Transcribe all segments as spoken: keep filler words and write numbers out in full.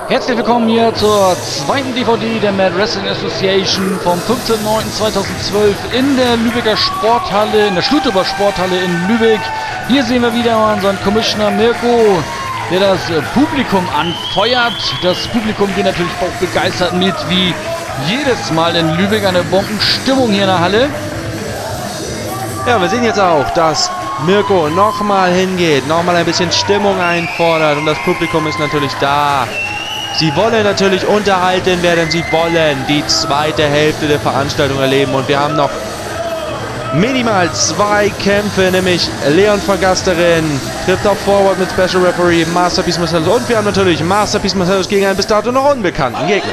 Herzlich willkommen hier zur zweiten D V D der Mad Wrestling Association vom fünfzehnten neunten zweitausendzwölf in der Lübecker Sporthalle, in der Schluteber Sporthalle in Lübeck. Hier sehen wir wieder unseren Commissioner Mirko, der das Publikum anfeuert. Das Publikum geht natürlich auch begeistert mit, wie jedes Mal in Lübeck. Eine Bombenstimmung hier in der Halle. Ja, wir sehen jetzt auch, dass Mirko nochmal hingeht, nochmal ein bisschen Stimmung einfordert und das Publikum ist natürlich da. Sie wollen natürlich unterhalten werden, sie wollen die zweite Hälfte der Veranstaltung erleben und wir haben noch minimal zwei Kämpfe, nämlich Leon von Gasterin trifft auf Forward mit Special Referee Masterpiece Marcellus und wir haben natürlich Masterpiece Marcellus gegen einen bis dato noch unbekannten Gegner.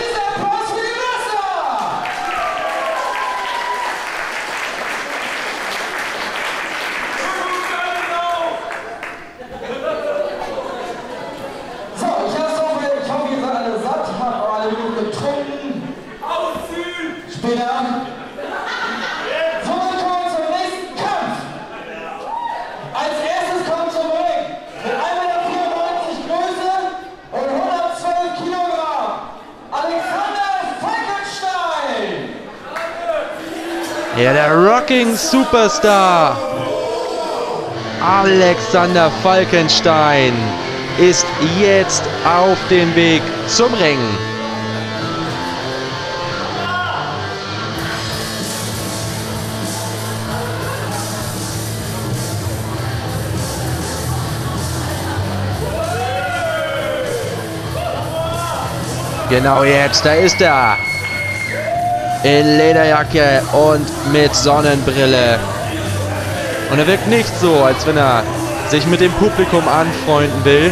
Ja, der Rocking Superstar Alexander Falkenstein ist jetzt auf dem Weg zum Ring. Genau jetzt, da ist er. In Lederjacke und mit Sonnenbrille. Und er wirkt nicht so, als wenn er sich mit dem Publikum anfreunden will.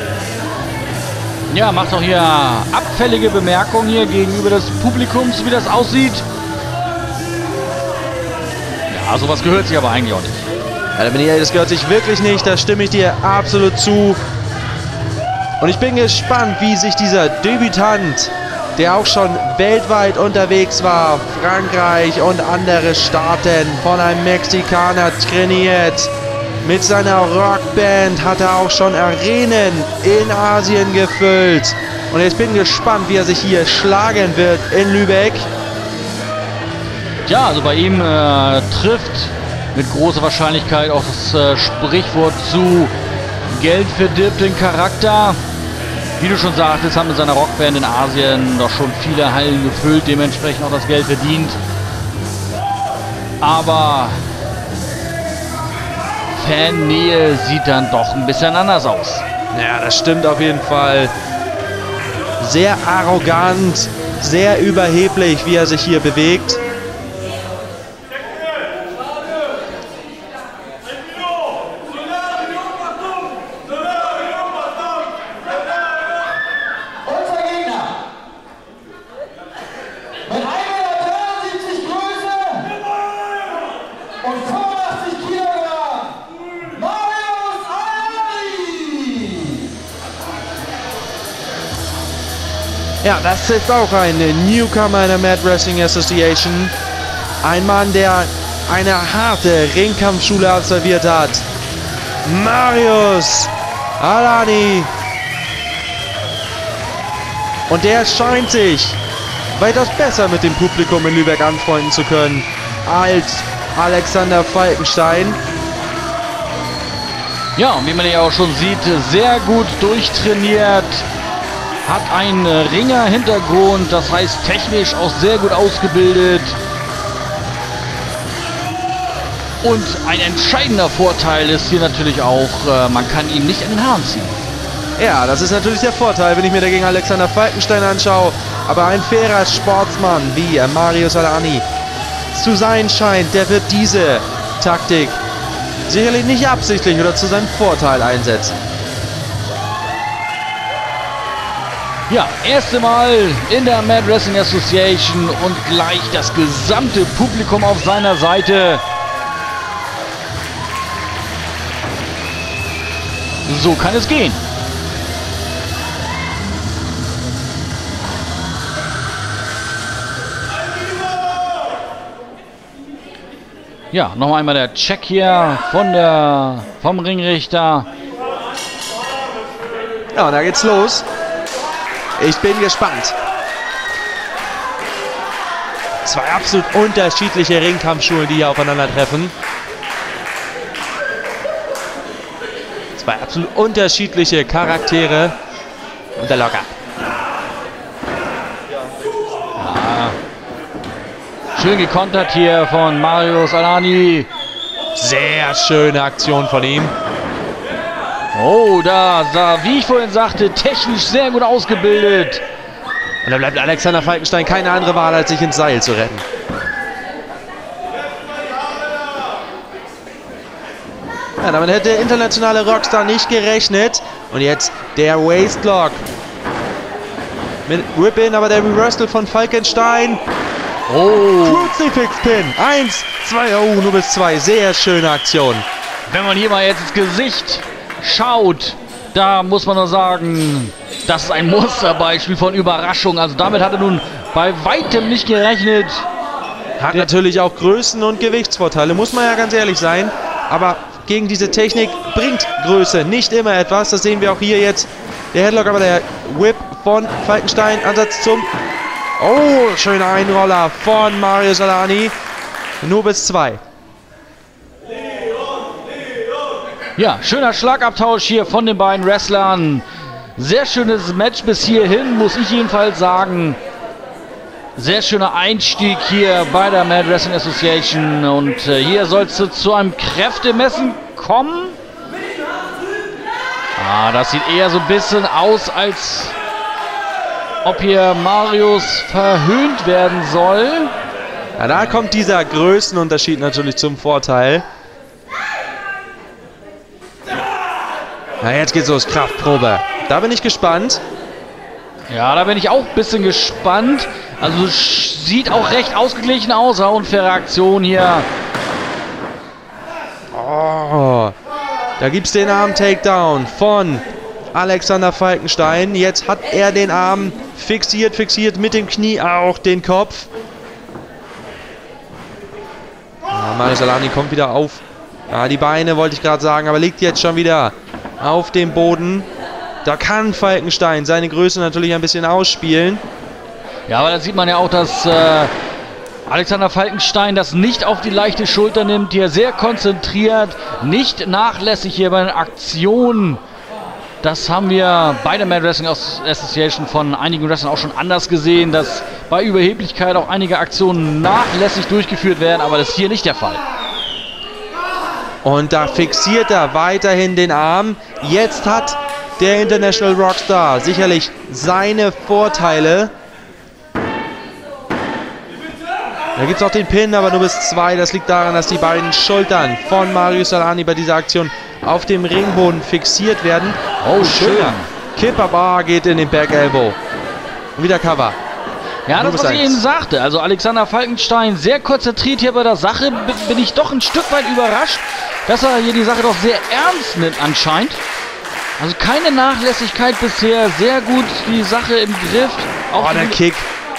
Ja, macht auch hier abfällige Bemerkungen hier gegenüber des Publikums, wie das aussieht. Ja, sowas gehört sich aber eigentlich auch nicht. Ja, da bin ich ehrlich, das gehört sich wirklich nicht, da stimme ich dir absolut zu. Und ich bin gespannt, wie sich dieser Debütant, der auch schon weltweit unterwegs war, Frankreich und andere Staaten, von einem Mexikaner trainiert. Mit seiner Rockband hat er auch schon Arenen in Asien gefüllt. Und ich bin gespannt, wie er sich hier schlagen wird in Lübeck. Ja, also bei ihm äh, trifft mit großer Wahrscheinlichkeit auch das äh, Sprichwort zu: Geld verdirbt den Charakter. Wie du schon sagtest, haben mit seiner Rockband in Asien doch schon viele Hallen gefüllt, dementsprechend auch das Geld verdient. Aber Fannähe sieht dann doch ein bisschen anders aus. Ja, das stimmt auf jeden Fall. Sehr arrogant, sehr überheblich, wie er sich hier bewegt. Ja, das ist auch ein Newcomer in der Mad Wrestling Association. Ein Mann, der eine harte Ringkampfschule absolviert hat. Marius Al-Ani. Und der scheint sich weitaus besser mit dem Publikum in Lübeck anfreunden zu können als Alexander Falkenstein. Ja, und wie man ja auch schon sieht, sehr gut durchtrainiert. Hat einen Ringer-Hintergrund, das heißt technisch auch sehr gut ausgebildet. Und ein entscheidender Vorteil ist hier natürlich auch, äh, man kann ihn nicht in den Haaren ziehen. Ja, das ist natürlich der Vorteil, wenn ich mir dagegen Alexander Falkenstein anschaue. Aber ein fairer Sportsmann wie Marius Al-Ani zu sein scheint, der wird diese Taktik sicherlich nicht absichtlich oder zu seinem Vorteil einsetzen. Ja, erste Mal in der Mad Wrestling Association und gleich das gesamte Publikum auf seiner Seite. So kann es gehen. Ja, noch einmal der Check hier von der, vom Ringrichter. Ja, und da geht's los. Ich bin gespannt. Zwei absolut unterschiedliche Ringkampfschulen, die hier aufeinandertreffen. Zwei absolut unterschiedliche Charaktere. Und der Locker. Ja. Schön gekontert hier von Marius Al-Ani. Sehr schöne Aktion von ihm. Oh, da sah, wie ich vorhin sagte, technisch sehr gut ausgebildet. Und da bleibt Alexander Falkenstein keine andere Wahl, als sich ins Seil zu retten. Ja, damit hätte der internationale Rockstar nicht gerechnet. Und jetzt der Waistlock. Mit Whip-In, aber der Reversal von Falkenstein. Oh. Crucifix-Pin. Eins, zwei, oh, nur bis zwei. Sehr schöne Aktion. Wenn man hier mal jetzt ins Gesicht schaut, da muss man nur sagen, das ist ein Musterbeispiel von Überraschung. Also damit hat er nun bei weitem nicht gerechnet. Hat natürlich auch Größen- und Gewichtsvorteile, muss man ja ganz ehrlich sein. Aber gegen diese Technik bringt Größe nicht immer etwas. Das sehen wir auch hier jetzt. Der Headlock, aber der Whip von Falkenstein. Ansatz zum... Oh, schöner Einroller von Marius Al-Ani. Nur bis zwei. Ja, schöner Schlagabtausch hier von den beiden Wrestlern. Sehr schönes Match bis hierhin, muss ich jedenfalls sagen. Sehr schöner Einstieg hier bei der Mad Wrestling Association. Und äh, hier soll es zu einem Kräftemessen kommen. Ah, das sieht eher so ein bisschen aus, als ob hier Marius verhöhnt werden soll. Ja, da kommt dieser Größenunterschied natürlich zum Vorteil. Na, jetzt geht's los, Kraftprobe. Da bin ich gespannt. Ja, da bin ich auch ein bisschen gespannt. Also sieht auch recht ausgeglichen aus. Unfaire Aktion hier. Oh, da gibt's den Arm-Takedown von Alexander Falkenstein. Jetzt hat er den Arm fixiert, fixiert mit dem Knie auch den Kopf. Ja, Marius Al-Ani kommt wieder auf. Ja, die Beine wollte ich gerade sagen, aber liegt jetzt schon wieder auf dem Boden. Da kann Falkenstein seine Größe natürlich ein bisschen ausspielen. Ja, aber da sieht man ja auch, dass äh, Alexander Falkenstein das nicht auf die leichte Schulter nimmt. Hier sehr konzentriert, nicht nachlässig hier bei den Aktionen. Das haben wir bei der Mad Wrestling Association von einigen Wrestlern auch schon anders gesehen, dass bei Überheblichkeit auch einige Aktionen nachlässig durchgeführt werden, aber das ist hier nicht der Fall. Und da fixiert er weiterhin den Arm. Jetzt hat der International Rockstar sicherlich seine Vorteile. Da gibt es auch den Pin, aber nur bis zwei. Das liegt daran, dass die beiden Schultern von Marius Al-Ani bei dieser Aktion auf dem Ringboden fixiert werden. Oh, schön. Kipper geht in den Back Elbow. Wieder Cover. Ja, das, was ich eben sagte. Also Alexander Falkenstein sehr konzentriert hier bei der Sache. Bin ich doch ein Stück weit überrascht, dass er hier die Sache doch sehr ernst nimmt anscheinend. Also keine Nachlässigkeit bisher. Sehr gut die Sache im Griff. Auch oh, der Kick.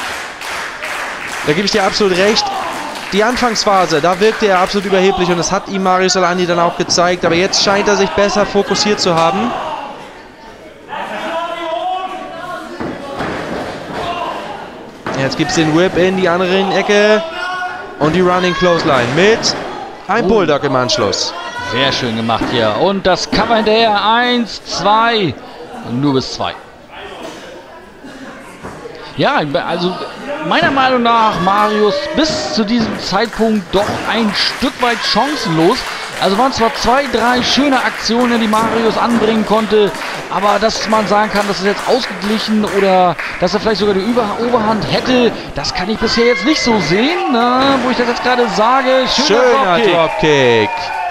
Da gebe ich dir absolut recht. Die Anfangsphase, da wirkte er absolut überheblich und das hat ihm Marius Al-Ani dann auch gezeigt. Aber jetzt scheint er sich besser fokussiert zu haben. Jetzt gibt es den Whip in die andere Ecke und die Running Clothesline mit einem oh. Bulldog im Anschluss. Sehr schön gemacht hier. Und das Cover hinterher. Eins, zwei. Und nur bis zwei. Ja, also meiner Meinung nach Marius bis zu diesem Zeitpunkt doch ein Stück weit chancenlos. Also waren zwar zwei, drei schöne Aktionen, die Marius anbringen konnte, aber dass man sagen kann, dass es jetzt ausgeglichen oder dass er vielleicht sogar die Über Oberhand hätte, das kann ich bisher jetzt nicht so sehen, na, wo ich das jetzt gerade sage. Schöner, Schöner Dropkick. Dropkick.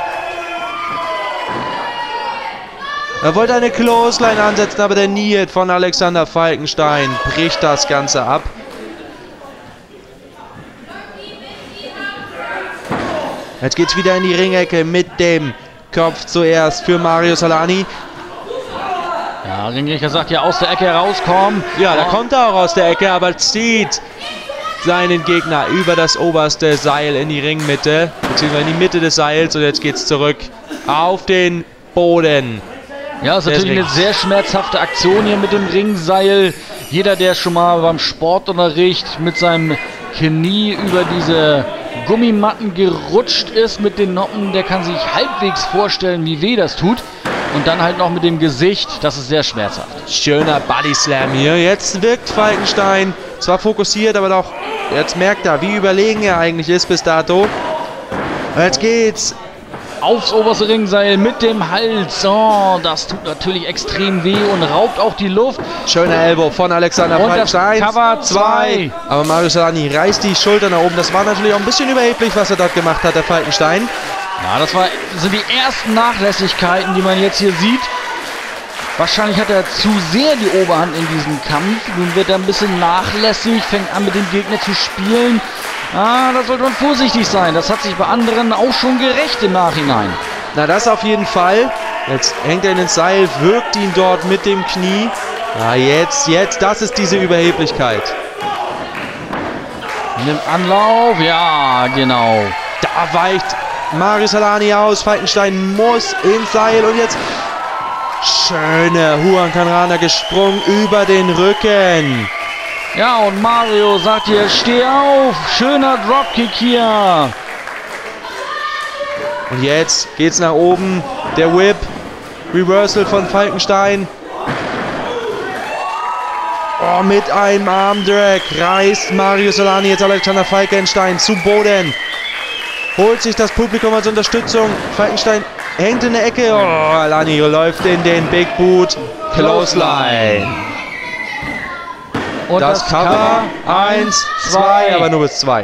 Er wollte eine Clothesline ansetzen, aber der Knee-Hit von Alexander Falkenstein bricht das Ganze ab. Jetzt geht es wieder in die Ringecke mit dem Kopf zuerst für Marius Al-Ani. Ja, Ringrichter sagt ja aus der Ecke rauskommen. Ja, da kommt er auch aus der Ecke, aber zieht seinen Gegner über das oberste Seil in die Ringmitte, beziehungsweise in die Mitte des Seils. Und jetzt geht es zurück auf den Boden. Ja, ist natürlich eine sehr schmerzhafte Aktion hier mit dem Ringseil. Jeder, der schon mal beim Sportunterricht mit seinem Knie über diese Gummimatten gerutscht ist mit den Noppen, der kann sich halbwegs vorstellen, wie weh das tut. Und dann halt noch mit dem Gesicht, das ist sehr schmerzhaft. Schöner Body Slam hier. Jetzt wirkt Falkenstein zwar fokussiert, aber doch, jetzt merkt er, wie überlegen er eigentlich ist bis dato. Jetzt geht's. Aufs oberste Ringseil mit dem Hals. Oh, das tut natürlich extrem weh und raubt auch die Luft. Schöner Elbow von Alexander und Falkenstein. Das Cover zwei. Aber Marius Al-Ani reißt die Schulter nach oben. Das war natürlich auch ein bisschen überheblich, was er dort gemacht hat, der Falkenstein. Ja, das war, sind die ersten Nachlässigkeiten, die man jetzt hier sieht. Wahrscheinlich hat er zu sehr die Oberhand in diesem Kampf. Nun wird er ein bisschen nachlässig, fängt an mit dem Gegner zu spielen. Ah, da sollte man vorsichtig sein. Das hat sich bei anderen auch schon gerecht im Nachhinein. Na, das auf jeden Fall. Jetzt hängt er in den Seil, wirkt ihn dort mit dem Knie. Ja, jetzt, jetzt, das ist diese Überheblichkeit. Nimmt Anlauf, ja, genau. Da weicht Marius Al-Ani aus. Falkenstein muss ins Seil und jetzt schöne Huracanrana gesprungen über den Rücken. Ja, und Mario sagt hier, steh auf. Schöner Dropkick hier. Und jetzt geht's nach oben. Der Whip. Reversal von Falkenstein. Oh, mit einem Armdrag reißt Marius Al-Ani jetzt Alexander Falkenstein zu Boden. Holt sich das Publikum als Unterstützung. Falkenstein hängt in der Ecke. Oh, Al-Ani läuft in den Big Boot. Clothesline. Und das, das Cover eins, zwei, aber nur bis zwei.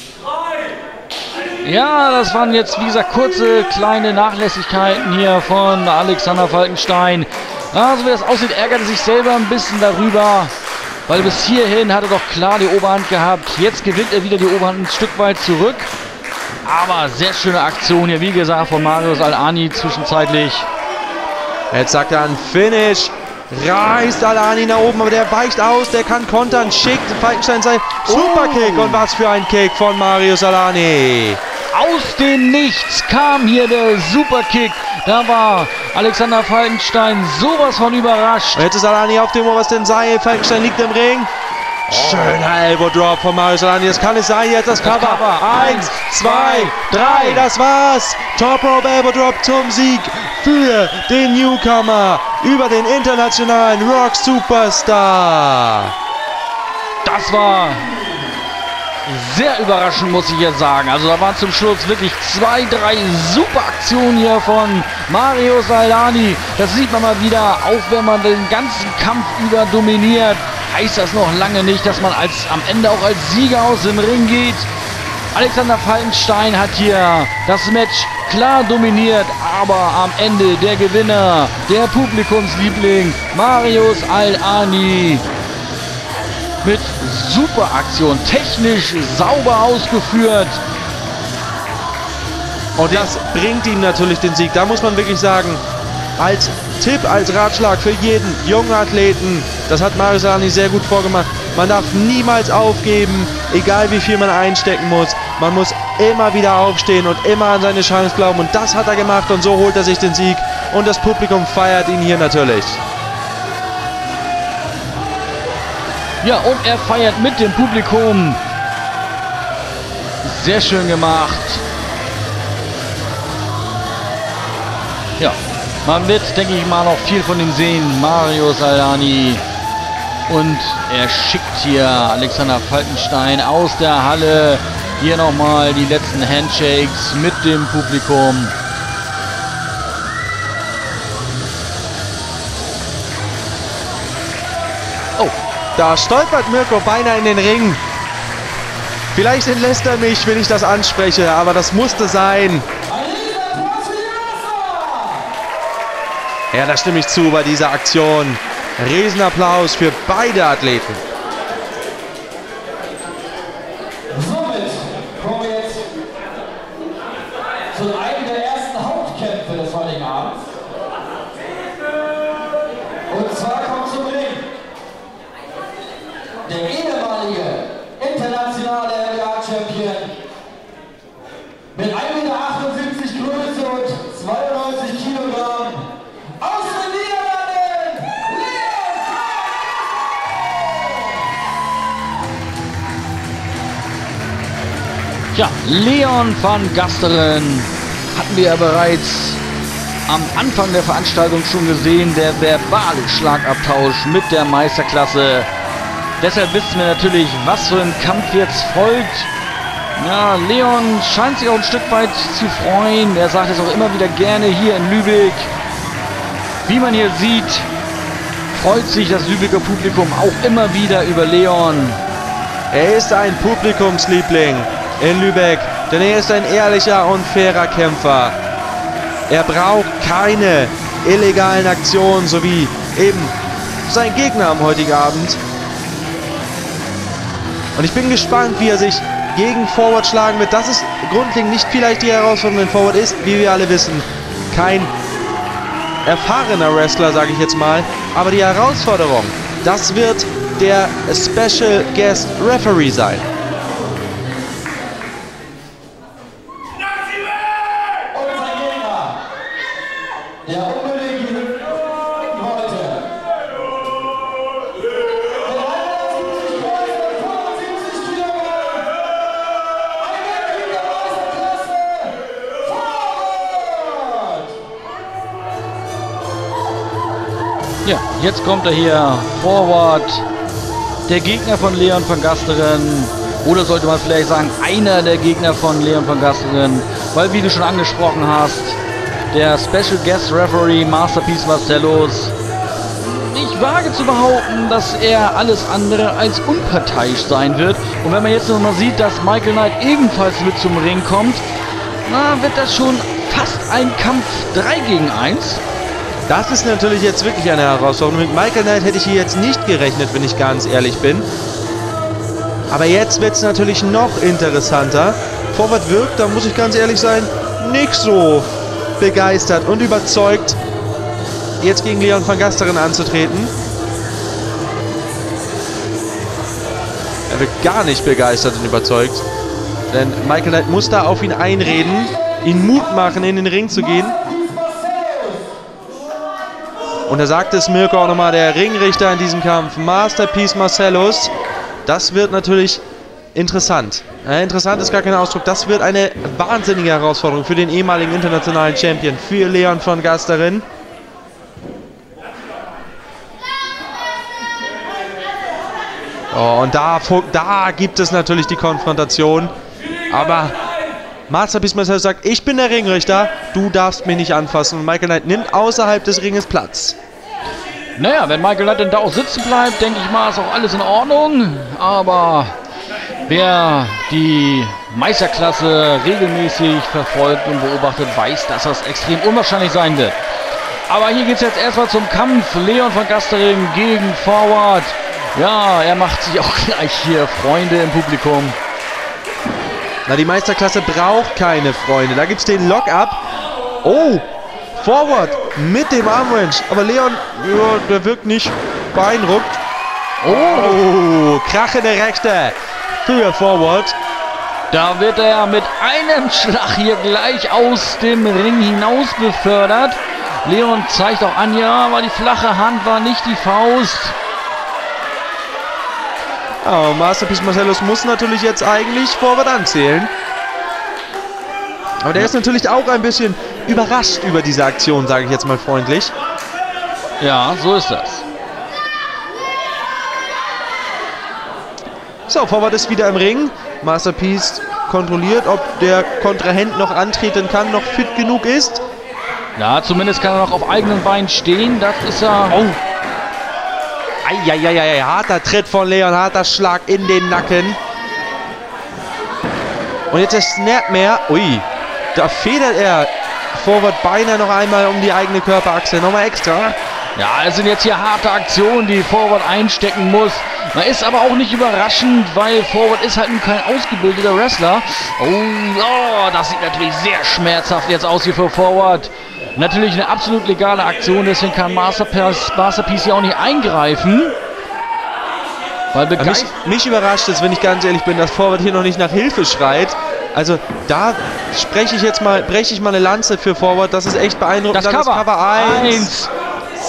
Ja, das waren jetzt, wie gesagt, kurze, kleine Nachlässigkeiten hier von Alexander Falkenstein. Ah, so wie das aussieht, ärgert er sich selber ein bisschen darüber. Weil bis hierhin hat er doch klar die Oberhand gehabt. Jetzt gewinnt er wieder die Oberhand ein Stück weit zurück. Aber sehr schöne Aktion hier, wie gesagt, von Marius Al-Ani zwischenzeitlich. Jetzt sagt er ein Finish. Reißt Al-Ani nach oben, aber der weicht aus, der kann kontern, schickt Falkenstein sein Superkick. Oh. Und was für ein Kick von Marius Al-Ani. Aus dem Nichts kam hier der Superkick. Da war Alexander Falkenstein sowas von überrascht. Und jetzt ist Al-Ani auf dem obersten Seil. Falkenstein liegt im Ring. Oh. Schöner Elbow Drop von Marius Al-Ani. Das kann es sein. Jetzt das, das Cover. Cover. Eins, zwei, drei. Das war's. Top Rope Elbow Drop zum Sieg für den Newcomer über den internationalen Rock Superstar. Das war sehr überraschend, muss ich jetzt sagen. Also da waren zum Schluss wirklich zwei, drei super Aktionen hier von Marius Al-Ani. Das sieht man mal wieder, auch wenn man den ganzen Kampf über dominiert, heißt das noch lange nicht, dass man als, am Ende auch als Sieger aus dem Ring geht. Alexander Falkenstein hat hier das Match klar dominiert, aber am Ende der Gewinner, der Publikumsliebling, Marius Al-Ani. Mit super Aktion, technisch sauber ausgeführt. Und das bringt ihm natürlich den Sieg. Da muss man wirklich sagen, als Tipp, als Ratschlag für jeden jungen Athleten, das hat Marius Al-Ani sehr gut vorgemacht. Man darf niemals aufgeben, egal wie viel man einstecken muss. Man muss immer wieder aufstehen und immer an seine Chance glauben. Und das hat er gemacht und so holt er sich den Sieg. Und das Publikum feiert ihn hier natürlich. Ja, und er feiert mit dem Publikum. Sehr schön gemacht. Ja, man wird, denke ich mal, noch viel von ihm sehen. Marius Al-Ani. Und er schickt hier Alexander Falkenstein aus der Halle. Hier nochmal die letzten Handshakes mit dem Publikum. Oh. Da stolpert Mirko beinahe in den Ring. Vielleicht entlässt er mich, wenn ich das anspreche, aber das musste sein. Ja, da stimme ich zu bei dieser Aktion. Riesenapplaus für beide Athleten. Somit kommen wir jetzt zu einem der ersten Hauptkämpfe des heutigen Abends. Und zwar kommt zum Ring der ehemalige internationale M M A-Champion mit ein Meter achtundsiebzig Größe und zweiundneunzig Kilogramm aus den Niederlanden, Leon Freitas! Ja, Leon van Gasteren hatten wir ja bereits am Anfang der Veranstaltung schon gesehen, der verbale Schlagabtausch mit der Meisterklasse. Deshalb wissen wir natürlich, was für ein Kampf jetzt folgt. Ja, Leon scheint sich auch ein Stück weit zu freuen. Er sagt es auch immer wieder gerne hier in Lübeck. Wie man hier sieht, freut sich das Lübecker Publikum auch immer wieder über Leon. Er ist ein Publikumsliebling in Lübeck, denn er ist ein ehrlicher und fairer Kämpfer. Er braucht keine illegalen Aktionen, so wie eben sein Gegner am heutigen Abend. Und ich bin gespannt, wie er sich gegen Forward schlagen wird. Das ist grundlegend nicht vielleicht die Herausforderung, denn Forward ist, wie wir alle wissen, kein erfahrener Wrestler, sage ich jetzt mal. Aber die Herausforderung, das wird der Special Guest Referee sein. Der unbedingt heute. Der einundsiebzig Kilogramm. Ein Mitglied der Meisterklasse. Forward! Ja, jetzt kommt er hier. Forward. Der Gegner von Leon van Gasteren. Oder sollte man vielleicht sagen, einer der Gegner von Leon van Gasteren. Weil, wie du schon angesprochen hast, der Special Guest Referee Masterpiece Marcellus. Ich wage zu behaupten, dass er alles andere als unparteiisch sein wird. Und wenn man jetzt noch mal sieht, dass Michael Knight ebenfalls mit zum Ring kommt, na, wird das schon fast ein Kampf drei gegen eins. Das ist natürlich jetzt wirklich eine Herausforderung. Mit Michael Knight hätte ich hier jetzt nicht gerechnet, wenn ich ganz ehrlich bin. Aber jetzt wird es natürlich noch interessanter. Forward wirkt, da muss ich ganz ehrlich sein, nicht so begeistert und überzeugt, jetzt gegen Leon van Gasteren anzutreten. Er wird gar nicht begeistert und überzeugt. Denn Michael Knight muss da auf ihn einreden, ihn Mut machen, in den Ring zu gehen. Und da sagt es Mirko auch nochmal, der Ringrichter in diesem Kampf, Masterpiece Marcellus. Das wird natürlich interessant. Ja, interessant ist gar kein Ausdruck. Das wird eine wahnsinnige Herausforderung für den ehemaligen internationalen Champion, für Leon van Gasteren. Oh, und da, da gibt es natürlich die Konfrontation. Aber Masterpiece Marcellus sagt, ich bin der Ringrichter, du darfst mich nicht anfassen. Und Michael Knight nimmt außerhalb des Ringes Platz. Naja, wenn Michael Knight denn da auch sitzen bleibt, denke ich mal, ist auch alles in Ordnung. Aber wer die Meisterklasse regelmäßig verfolgt und beobachtet, weiß, dass das extrem unwahrscheinlich sein wird. Aber hier geht es jetzt erstmal zum Kampf. Leon van Gasteren gegen Forward. Ja, er macht sich auch gleich hier Freunde im Publikum. Na, die Meisterklasse braucht keine Freunde. Da gibt es den Lock-up. Oh, Forward mit dem Armwrench. Aber Leon, ja, der wirkt nicht beeindruckt. Oh, krachende Rechte für Forward. Da wird er mit einem Schlag hier gleich aus dem Ring hinaus befördert. Leon zeigt auch an, ja, aber die flache Hand war nicht die Faust. Oh, Masterpiece Marcellus muss natürlich jetzt eigentlich Forward anzählen. Aber der ist natürlich auch ein bisschen überrascht über diese Aktion, sage ich jetzt mal freundlich. Ja, so ist das. So, Forward ist wieder im Ring. Masterpiece kontrolliert, ob der Kontrahent noch antreten kann, noch fit genug ist. Ja, zumindest kann er noch auf eigenen Beinen stehen. Das ist er. Oh. Eieieiei, harter Tritt von Leon, harter Schlag in den Nacken. Und jetzt der Snapmare. Ui, da federt er Forward beinahe noch einmal um die eigene Körperachse. Nochmal extra. Ja, es sind jetzt hier harte Aktionen, die Forward einstecken muss. Man ist aber auch nicht überraschend, weil Forward ist halt kein ausgebildeter Wrestler. Oh, oh, das sieht natürlich sehr schmerzhaft jetzt aus hier für Forward. Natürlich eine absolut legale Aktion, deswegen kann Masterpiece, Masterpiece hier auch nicht eingreifen. Weil mich, mich überrascht es, wenn ich ganz ehrlich bin, dass Forward hier noch nicht nach Hilfe schreit. Also da spreche ich jetzt mal, breche ich mal eine Lanze für Forward. Das ist echt beeindruckend. Das Cover, Cover eins,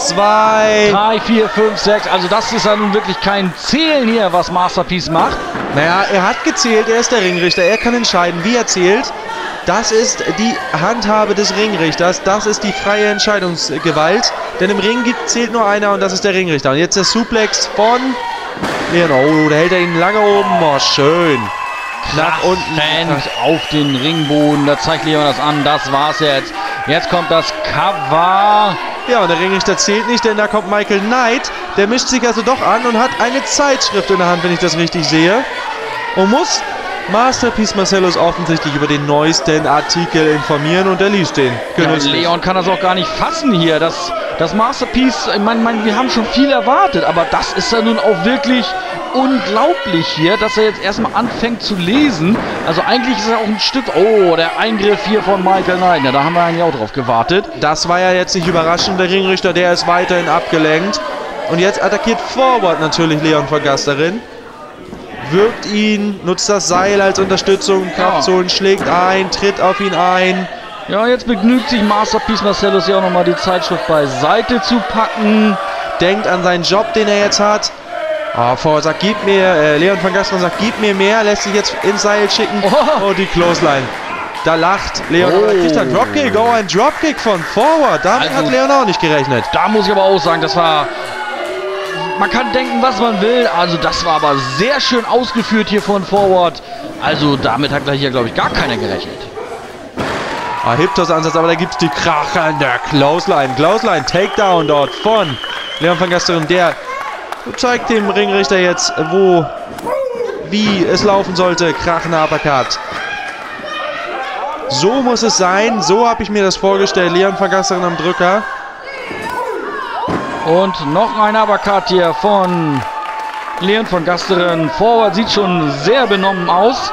zwei, drei, vier, fünf, sechs. Also das ist ja nun wirklich kein Zählen hier, was Masterpiece macht. Naja, er hat gezählt, er ist der Ringrichter, er kann entscheiden, wie er zählt. Das ist die Handhabe des Ringrichters, das ist die freie Entscheidungsgewalt. Denn im Ring gibt, zählt nur einer und das ist der Ringrichter. Und jetzt der Suplex von Leon. Oh, da hält er ihn lange oben. Oh, schön. Nach unten. Auf den Ringboden, da zeigt Leon das an, das war's jetzt. Jetzt kommt das Cover. Ja, und der Ringrichter zählt nicht, denn da kommt Michael Knight. Der mischt sich also doch an und hat eine Zeitschrift in der Hand, wenn ich das richtig sehe. Und muss Masterpiece Marcellus offensichtlich über den neuesten Artikel informieren und er liest den. Ja, Leon kann das auch gar nicht fassen hier. Das, das Masterpiece, ich meine, mein, wir haben schon viel erwartet, aber das ist ja nun auch wirklich unglaublich hier, dass er jetzt erstmal anfängt zu lesen. Also eigentlich ist er auch ein Stück... Oh, der Eingriff hier von Michael Knight. Ja, da haben wir eigentlich auch drauf gewartet. Das war ja jetzt nicht überraschend. Der Ringrichter, der ist weiterhin abgelenkt. Und jetzt attackiert Forward natürlich Leon von Gasterin. Wirkt ihn, nutzt das Seil als Unterstützung, Kraftzonen, schlägt ein, tritt auf ihn ein. Ja, jetzt begnügt sich Masterpiece Marcellus ja auch nochmal die Zeitschrift beiseite zu packen. Denkt an seinen Job, den er jetzt hat. Oh, Forward sagt, gib mir, äh, Leon von Gasterin sagt, gib mir mehr, lässt sich jetzt ins Seil schicken. Oh, oh die Clothesline. Da lacht Leon, oh. Kriegt ein Dropkick, oh, ein Dropkick von Forward. Damit also, hat Leon auch nicht gerechnet. Da muss ich aber auch sagen, das war... Man kann denken, was man will. Also das war aber sehr schön ausgeführt hier von Forward. Also damit hat hier, glaube ich, gar keiner gerechnet. Ah, Hyptos-Ansatz, aber da gibt es die krachende Clothesline. Clothesline, Takedown dort von Leon von Gasterin. Der zeigt dem Ringrichter jetzt, wo, wie es laufen sollte. Krachender Uppercut. So muss es sein. So habe ich mir das vorgestellt. Leon von Gasterin am Drücker. Und noch ein Uppercut hier von Leon von Gasterin. Forward sieht schon sehr benommen aus.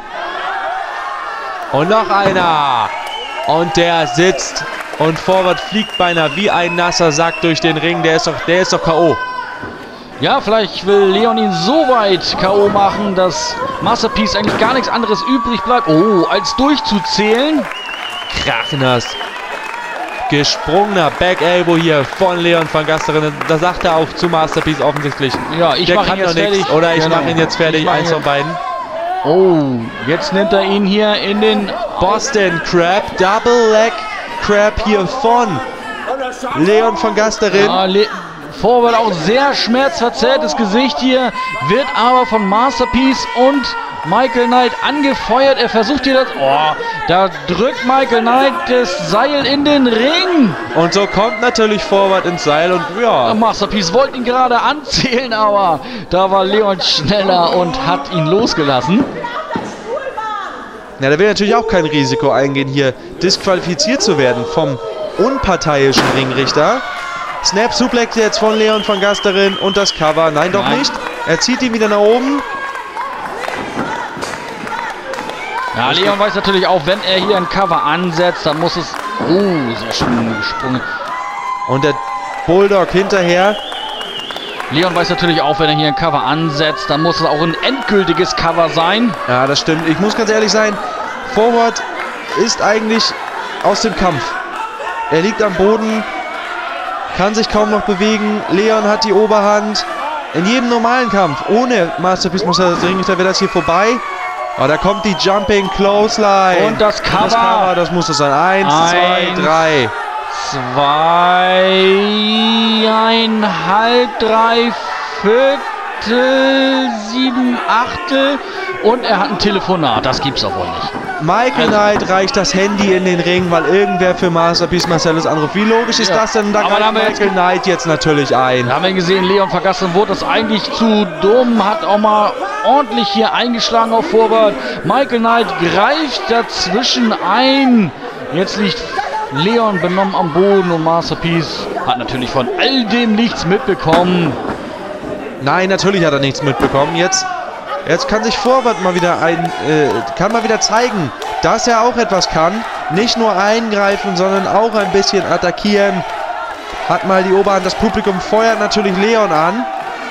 Und noch einer. Und der sitzt. Und Forward fliegt beinahe wie ein nasser Sack durch den Ring. Der ist doch, der ist doch K O Ja, vielleicht will Leon ihn so weit K O machen, dass Masterpiece eigentlich gar nichts anderes übrig bleibt. Oh, als durchzuzählen. Krachendes. Gesprungener Back Elbow hier von Leon von Gasterin. Da sagt er auch zu Masterpiece offensichtlich. Ja, ich mache ihn jetzt fertig. Oder ich genau. mache ihn jetzt fertig. Eins von beiden. Oh, jetzt nimmt er ihn hier in den Boston Crab. Double Leg Crab hier von Leon von Gasterin. Ja, Le Forward auch sehr schmerzverzerrtes Gesicht hier. Wird aber von Masterpiece und Michael Knight angefeuert. Er versucht hier das... Oh, da drückt Michael Knight das Seil in den Ring. Und so kommt natürlich Forward ins Seil und ja... Masterpiece wollte ihn gerade anzählen, aber da war Leon schneller und hat ihn losgelassen. Ja, der will natürlich auch kein Risiko eingehen, hier disqualifiziert zu werden vom unparteiischen Ringrichter. Snap Suplex jetzt von Leon von Gasterin und das Cover. Nein, doch Nein. nicht. Er zieht ihn wieder nach oben. Ja, Leon weiß natürlich auch, wenn er hier ein Cover ansetzt, dann muss es... Oh, sehr schön gesprungen. Und der Bulldog hinterher. Leon weiß natürlich auch, wenn er hier ein Cover ansetzt, dann muss es auch ein endgültiges Cover sein. Ja, das stimmt. Ich muss ganz ehrlich sein, Forward ist eigentlich aus dem Kampf. Er liegt am Boden, kann sich kaum noch bewegen. Leon hat die Oberhand. In jedem normalen Kampf, ohne Masterpiece Marcellus Ringrichter, wäre das hier vorbei. Oh, da kommt die Jumping Clothesline. Und das Cover. Das Cover, das muss es sein. Eins, Eins zwei, drei. Zweieinhalb, drei Viertel, sieben Achtel. Und er hat ein Telefonat. Das gibt's doch wohl nicht. Michael Knight reicht das Handy in den Ring, weil irgendwer für Masterpiece Marcellus anruft. Wie logisch ist ja. das denn? Da greift Michael Knight jetzt natürlich ein. Da haben wir gesehen, Leon von Gasterin wurde das eigentlich zu dumm, hat auch mal ordentlich hier eingeschlagen auf Forward. Michael Knight greift dazwischen ein. Jetzt liegt Leon benommen am Boden und Masterpiece hat natürlich von all dem nichts mitbekommen. Nein, natürlich hat er nichts mitbekommen. Jetzt... Jetzt kann sich Forward mal wieder ein, äh, kann mal wieder zeigen, dass er auch etwas kann. Nicht nur eingreifen, sondern auch ein bisschen attackieren. Hat mal die Oberhand. Das Publikum feuert natürlich Leon an.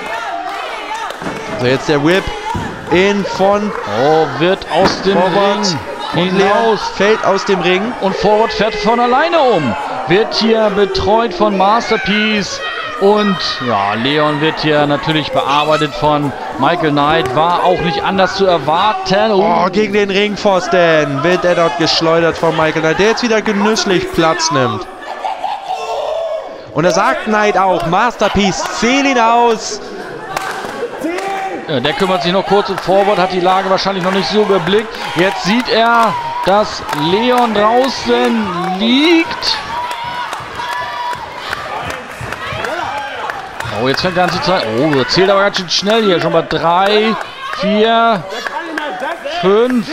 So, jetzt der Whip in von... Oh, wird aus dem Forward Ring und Leon fällt aus dem Ring. Und Forward fährt von alleine um. Wird hier betreut von Masterpiece. Und ja, Leon wird hier natürlich bearbeitet von Michael Knight. War auch nicht anders zu erwarten. Oh, gegen den Ringpfosten wird er dort geschleudert von Michael Knight, der jetzt wieder genüsslich Platz nimmt. Und da sagt Knight auch, Masterpiece, zähl ihn aus. Ja, der kümmert sich noch kurz um Forward, hat die Lage wahrscheinlich noch nicht so überblickt. Jetzt sieht er, dass Leon draußen liegt. Oh, jetzt fängt er an zu zeigen. Oh, er zählt aber ganz schön schnell hier. Schon mal drei, vier, fünf.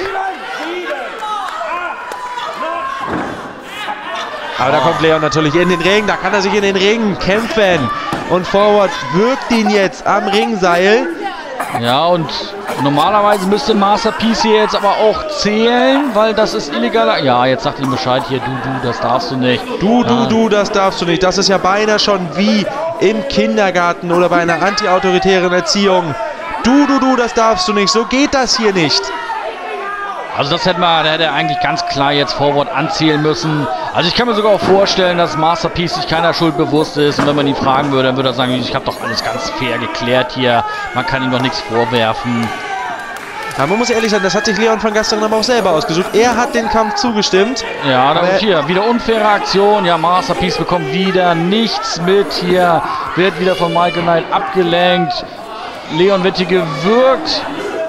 Aber da kommt Leon natürlich in den Ring. Da kann er sich in den Ring kämpfen. Und Forward wirkt ihn jetzt am Ringseil. Ja, und normalerweise müsste Masterpiece hier jetzt aber auch zählen, weil das ist illegaler. Ja, jetzt sagt ihm Bescheid hier, du, du, das darfst du nicht. Du, du, ja. du, das darfst du nicht. Das ist ja beinahe schon wie im Kindergarten oder bei einer antiautoritären Erziehung. Du, du, du, das darfst du nicht. So geht das hier nicht. Also das hätte man, da hätte er eigentlich ganz klar jetzt Forward anzählen müssen. Also ich kann mir sogar auch vorstellen, dass Masterpiece sich keiner Schuld bewusst ist. Und wenn man ihn fragen würde, dann würde er sagen, ich habe doch alles ganz fair geklärt hier. Man kann ihm doch nichts vorwerfen. Ja, man muss ehrlich sagen, das hat sich Leon van Gasteren aber auch selber ausgesucht. Er hat den Kampf zugestimmt. Ja, dann hier wieder unfaire Aktion. Ja, Masterpiece bekommt wieder nichts mit. Hier wird wieder von Michael Knight abgelenkt. Leon wird hier gewürgt.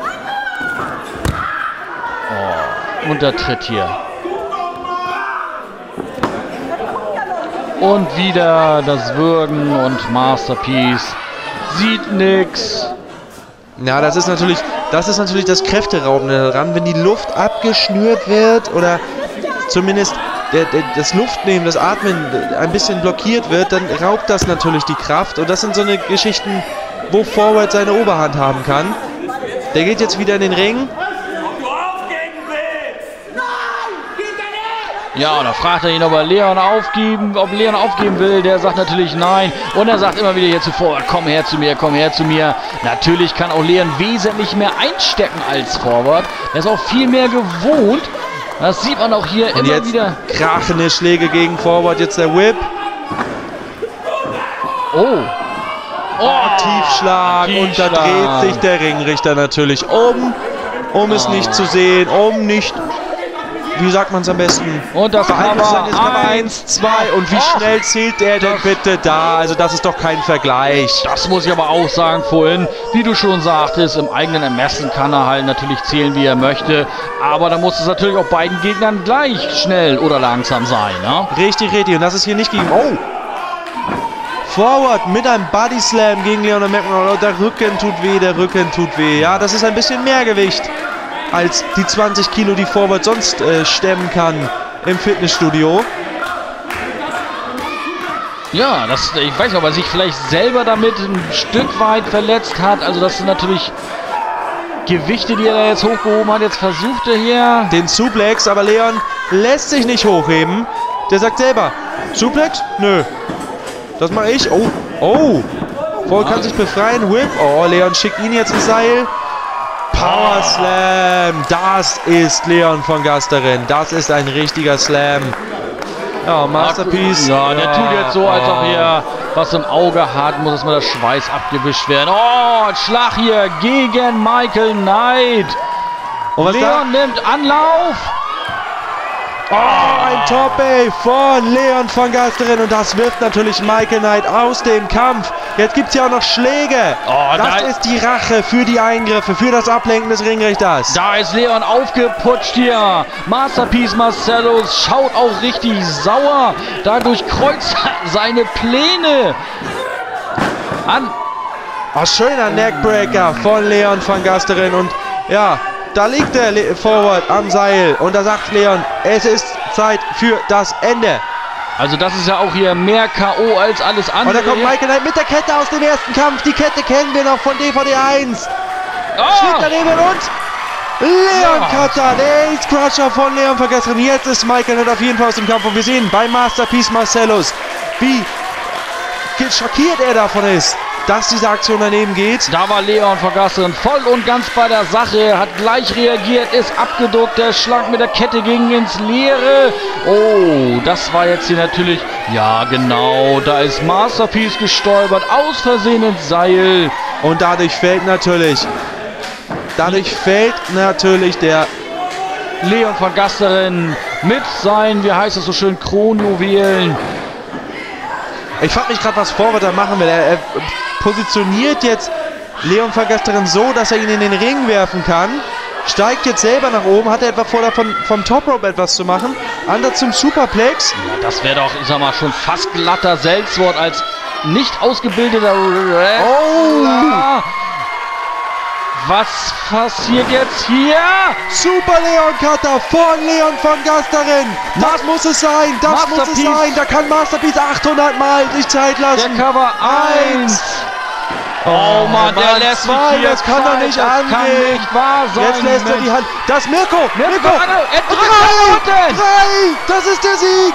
Oh, und der Tritt hier. Und wieder das Würgen und Masterpiece sieht nix. Ja, das ist natürlich, das ist natürlich das Kräfteraubende daran, wenn die Luft abgeschnürt wird oder zumindest der, der, das Luftnehmen, das Atmen ein bisschen blockiert wird, dann raubt das natürlich die Kraft. Und das sind so eine Geschichten, wo Forward seine Oberhand haben kann. Der geht jetzt wieder in den Ring. Ja, und da fragt er ihn, ob er Leon aufgeben, ob Leon aufgeben will. Der sagt natürlich nein. Und er sagt immer wieder hier zuvor, komm her zu mir, komm her zu mir. Natürlich kann auch Leon wesentlich mehr einstecken als Forward. Er ist auch viel mehr gewohnt. Das sieht man auch hier und immer jetzt wieder. Krachende Schläge gegen Forward, jetzt der Whip. Oh. Oh, Tiefschlag. Tiefschlag. Und da dreht sich der Ringrichter natürlich um, um oh. es nicht zu sehen, um nicht... Wie sagt man es am besten? Und das Cover eins, zwei. Und wie Ach, schnell zählt der denn bitte da? Also das ist doch kein Vergleich. Das muss ich aber auch sagen vorhin. Wie du schon sagtest, im eigenen Ermessen kann er halt natürlich zählen, wie er möchte. Aber da muss es natürlich auch beiden Gegnern gleich schnell oder langsam sein. Ne? Richtig, richtig. Und das ist hier nicht gegen... Oh! Forward mit einem Body Slam gegen Leon. Da merkt man, oh, der Rücken tut weh, der Rücken tut weh. Ja, das ist ein bisschen mehr Gewicht als die zwanzig Kilo, die Forward sonst äh, stemmen kann im Fitnessstudio. Ja, das, ich weiß nicht, ob er sich vielleicht selber damit ein Stück weit verletzt hat. Also das sind natürlich Gewichte, die er da jetzt hochgehoben hat. Jetzt versucht er hier... Den Suplex, aber Leon lässt sich nicht hochheben. Der sagt selber, Suplex? Nö. Das mache ich. Oh, oh. Voll kann sich befreien. Whip. Oh, Leon schickt ihn jetzt ins Seil. Power Slam, das ist Leon van Gasteren. Das ist ein richtiger Slam. Ja, Masterpiece. Ja, der ja, tut jetzt so, als ob er was im Auge hat. Muss erstmal der Schweiß abgewischt werden. Oh, ein Schlag hier gegen Michael Knight. Und was Leon da? nimmt Anlauf. Oh, ein Top-A von Leon van Gasteren. Und das wirft natürlich Michael Knight aus dem Kampf. Jetzt gibt es ja auch noch Schläge. Oh, das da ist die Rache für die Eingriffe, für das Ablenken des Ringrichters. Da ist Leon aufgeputscht hier. Masterpiece Marcellus schaut auch richtig sauer. Dadurch kreuzt seine Pläne an. Oh, schöner Neckbreaker von Leon van Gasteren. Und ja, da liegt der Le Forward am Seil. Und da sagt Leon, es ist Zeit für das Ende. Also das ist ja auch hier mehr K O als alles andere. Und da kommt Michael Knight mit der Kette aus dem ersten Kampf. Die Kette kennen wir noch von D V D eins. Oh. Schlägt daneben und Leon ja. Cutter, der Ace Crusher von Leon van Gasteren. Jetzt ist Michael Knight auf jeden Fall aus dem Kampf. Und wir sehen bei Masterpiece Marcellus, wie schockiert er davon ist, dass diese Aktion daneben geht. Da war Leon von Gasteren voll und ganz bei der Sache, hat gleich reagiert, ist abgeduckt, der Schlag mit der Kette ging ins Leere. Oh, das war jetzt hier natürlich, ja genau, da ist Masterpiece gestolpert, aus Versehen ins Seil. Und dadurch fällt natürlich, dadurch fällt natürlich der Leon von Gasteren mit seinen, wie heißt das so schön, Kronjuwelen. Ich frage mich gerade, was Forward da machen will. Er, er positioniert jetzt Leon van Gasteren so, dass er ihn in den Ring werfen kann. Steigt jetzt selber nach oben. Hat er etwa vor, davon, vom Top Rope etwas zu machen? Ander zum Superplex. Ja, das wäre doch, ich sag mal, schon fast glatter Selbstwort als nicht ausgebildeter Wrestler. Oh! Was passiert jetzt hier? Super Leon Cutter von Leon van Gasteren. Das Mas muss es sein. Das muss es sein. Da kann Masterpiece achthundert Mal sich Zeit lassen. Der Cover eins. Oh Mann, der lässt sich hier Das kann doch nicht das angehen. Kann nicht wahr sein. Jetzt lässt er die Hand. Das ist Mirko. Mirko, Mirko. er drückt Drei. nach unten. Drei. Das ist der Sieg.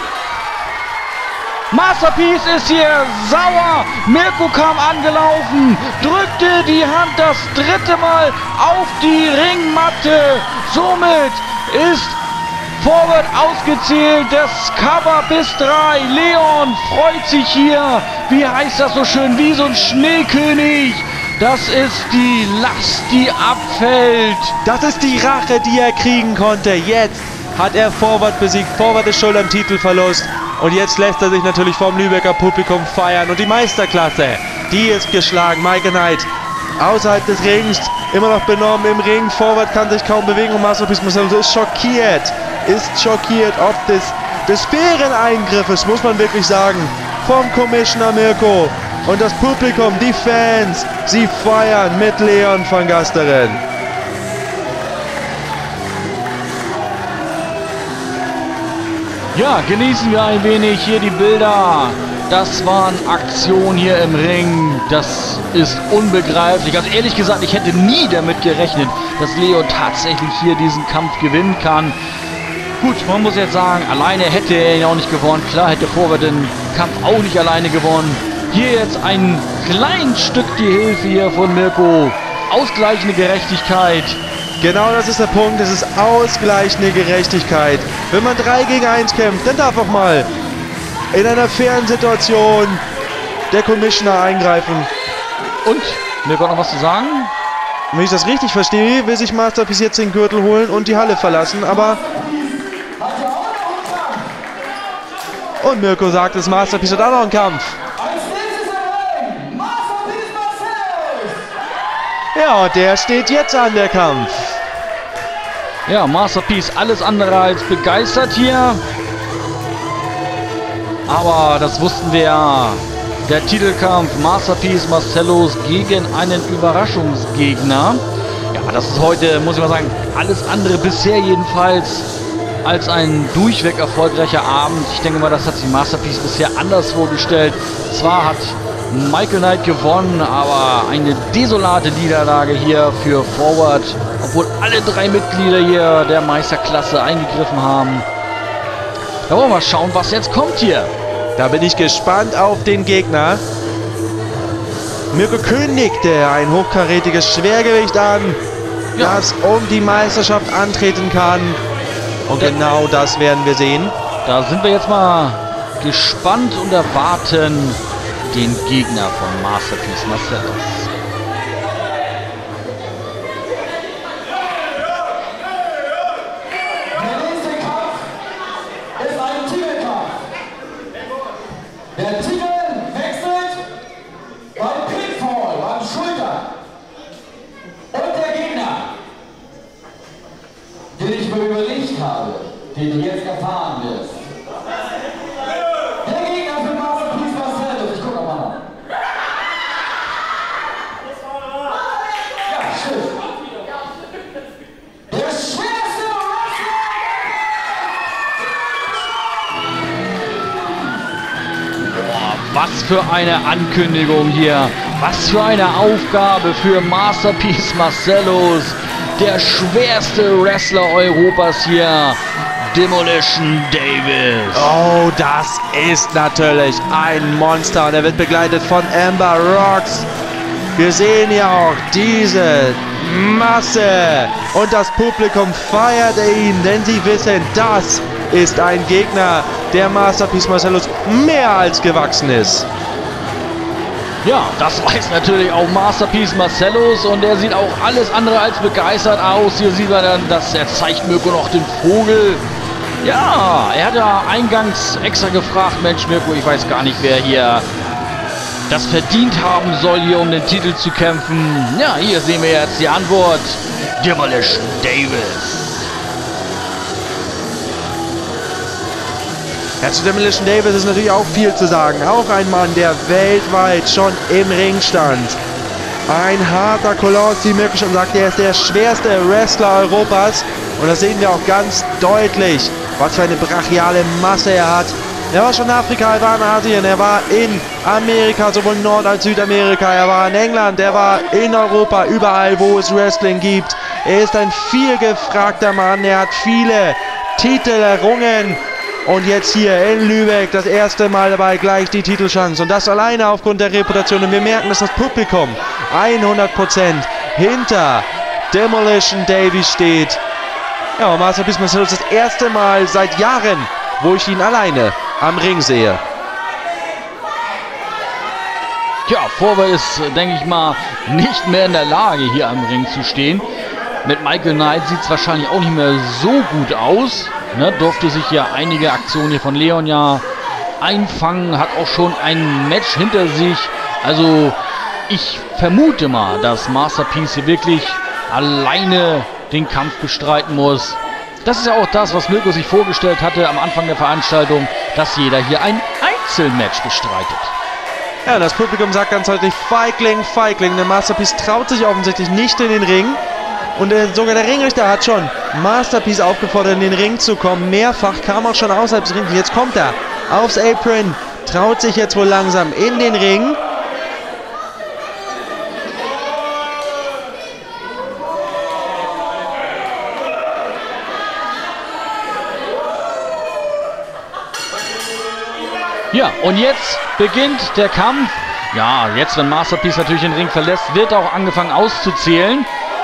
Masterpiece ist hier sauer. Mirko kam angelaufen, drückte die Hand das dritte Mal auf die Ringmatte. Somit ist Forward ausgezählt, das Cover bis drei. Leon freut sich hier, wie heißt das so schön, wie so ein Schneekönig. Das ist die Last, die abfällt. Das ist die Rache, die er kriegen konnte. Jetzt hat er Forward besiegt. Forward ist schuld am Titelverlust. Und jetzt lässt er sich natürlich vom Lübecker Publikum feiern. Und die Meisterklasse, die ist geschlagen. Mike Knight außerhalb des Rings, immer noch benommen im Ring. Forward kann sich kaum bewegen und Masterpiece ist schockiert. Ist schockiert ob des, des Bäreneingriffes, muss man wirklich sagen, vom Commissioner Mirko. Und das Publikum, die Fans, sie feiern mit Leon van Gasteren. Ja, genießen wir ein wenig hier die Bilder. Das waren Aktionen hier im Ring. Das ist unbegreiflich. Ganz ehrlich gesagt, ich hätte nie damit gerechnet, dass Leo tatsächlich hier diesen Kampf gewinnen kann. Gut, man muss jetzt sagen, alleine hätte er ihn auch nicht gewonnen. Klar hätte Forward den Kampf auch nicht alleine gewonnen. Hier jetzt ein kleines Stück die Hilfe hier von Mirko. Ausgleichende Gerechtigkeit. Genau das ist der Punkt, es ist ausgleichende Gerechtigkeit. Wenn man drei gegen eins kämpft, dann darf auch mal in einer fairen Situation der Commissioner eingreifen. Und, Mirko noch was zu sagen? Wenn ich das richtig verstehe, will sich Masterpiece jetzt den Gürtel holen und die Halle verlassen, aber... Und Mirko sagt, das Masterpiece hat auch noch einen Kampf. Ja, und der steht jetzt an, der Kampf. Ja, Masterpiece, alles andere als begeistert hier. Aber das wussten wir ja. Der Titelkampf Masterpiece Marcellus gegen einen Überraschungsgegner. Ja, das ist heute, muss ich mal sagen, alles andere bisher jedenfalls als ein durchweg erfolgreicher Abend. Ich denke mal, das hat sich Masterpiece bisher anders vorgestellt. Zwar hat Michael Knight gewonnen, aber eine desolate Niederlage hier für Forward, obwohl alle drei Mitglieder hier der Meisterklasse eingegriffen haben. Da wollen wir mal schauen, was jetzt kommt hier. Da bin ich gespannt auf den Gegner. Mirko kündigte ein hochkarätiges Schwergewicht an, ja, das um die Meisterschaft antreten kann. Und ja, genau das werden wir sehen. Da sind wir jetzt mal gespannt und erwarten den Gegner von Masterpiece Marcellus. Der nächste Kampf ist ein Titelkampf. Der Titel wechselt beim Pinfall, beim Schulter. Und der Gegner, den ich mir überlegt habe, den du jetzt erfahren wirst. Der Gegner für Masterpiece Marcellus. Ich guck mal nach. Ja, schön. Der schwerste Was für eine Ankündigung hier. Was für eine Aufgabe für Masterpiece Marcellus. Der schwerste Wrestler Europas hier Demolition Davis. Oh, das ist natürlich ein Monster. Und er wird begleitet von Amber Rocks. Wir sehen ja auch diese Masse. Und das Publikum feiert ihn, denn sie wissen, das ist ein Gegner, der Masterpiece Marcellus mehr als gewachsen ist. Ja, das weiß natürlich auch Masterpiece Marcellus und er sieht auch alles andere als begeistert aus. Hier sieht man dann, dass er zeigt Mirko noch den Vogel. Ja, er hat ja eingangs extra gefragt, Mensch Mirko, ich weiß gar nicht, wer hier das verdient haben soll, hier um den Titel zu kämpfen. Ja, hier sehen wir jetzt die Antwort. Demolition Davis. Ja, zu Demolition Davis ist natürlich auch viel zu sagen. Auch ein Mann, der weltweit schon im Ring stand. Ein harter Koloss, wie Mirko schon sagt, er ist der schwerste Wrestler Europas. Und das sehen wir auch ganz deutlich, was für eine brachiale Masse er hat. Er war schon in Afrika, er war in Asien, er war in Amerika, sowohl Nord- als Südamerika. Er war in England, er war in Europa, überall, wo es Wrestling gibt. Er ist ein viel gefragter Mann, er hat viele Titel errungen. Und jetzt hier in Lübeck das erste Mal dabei gleich die Titelchance. Und das alleine aufgrund der Reputation. Und wir merken, dass das Publikum hundert Prozent hinter Demolition Davis steht. Ja, und Masterpiece Marcellus das erste Mal seit Jahren, wo ich ihn alleine am Ring sehe. Ja, Vorwärts ist, denke ich mal, nicht mehr in der Lage, hier am Ring zu stehen. Mit Michael Knight sieht es wahrscheinlich auch nicht mehr so gut aus. Ne, durfte sich ja einige Aktionen hier von Leon ja einfangen, hat auch schon ein Match hinter sich. Also ich vermute mal, dass Masterpiece hier wirklich alleine den Kampf bestreiten muss. Das ist ja auch das, was Mirko sich vorgestellt hatte am Anfang der Veranstaltung, dass jeder hier ein Einzelmatch bestreitet. Ja, das Publikum sagt ganz deutlich Feigling, Feigling. Der Masterpiece traut sich offensichtlich nicht in den Ring. Und äh, sogar der Ringrichter hat schon Masterpiece aufgefordert, in den Ring zu kommen. Mehrfach, kam auch schon außerhalb des Rings. Jetzt kommt er aufs Apron, traut sich jetzt wohl langsam in den Ring. Ja, und jetzt beginnt der Kampf. Ja, jetzt, wenn Masterpiece natürlich den Ring verlässt, wird auch angefangen auszuzählen.